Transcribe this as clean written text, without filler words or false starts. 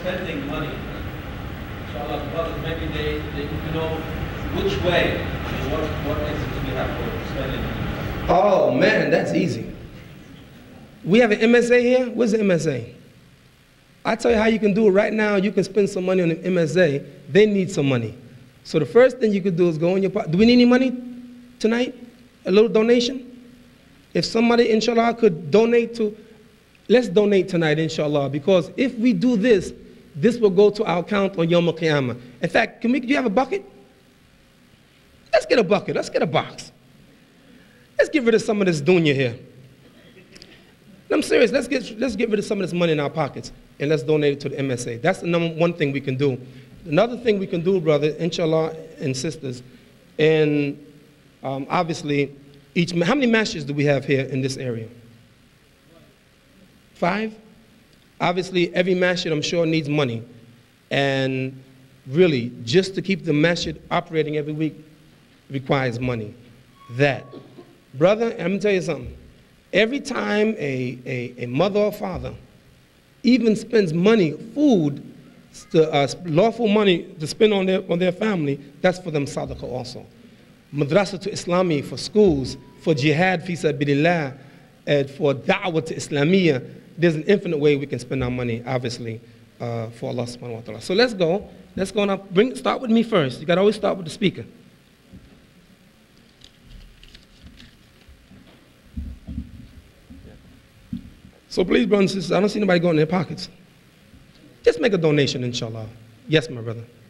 spending money, inshallah, the brothers, maybe they know which way and what instance we have for spending money. Oh man, that's easy. We have an MSA here. Where's the MSA? I tell you how you can do it right now. You can spend some money on an MSA. They need some money. So the first thing you could do is go in your pocket. Do we need any money tonight? A little donation? If somebody, inshallah, could donate to, let's donate tonight, inshallah, because if we do this, this will go to our account on Yom Al-Qiyamah. In fact, do you have a bucket? Let's get a bucket. Let's get a box. Let's get rid of some of this dunya here. I'm serious. Let's get rid of some of this money in our pockets and let's donate it to the MSA. That's the number one thing we can do. Another thing we can do, brother, inshallah, and sisters, and obviously, how many masjids do we have here in this area? 5? Obviously, every masjid, I'm sure, needs money. And really, just to keep the masjid operating every week requires money. Brother, I'm going to tell you something. Every time a mother or father even spends money, food, lawful money to spend on their family, that's for them sadaqah also. Madrasa to Islami for schools, for jihad fi sabilillah, and for da'wah to Islamiyah. There's an infinite way we can spend our money, obviously, for Allah subhanahu wa ta'ala. So let's go now. Start with me first. You got to always start with the speaker. So please, brothers and sisters, I don't see nobody going in their pockets. Just make a donation, inshallah. Yes, my brother.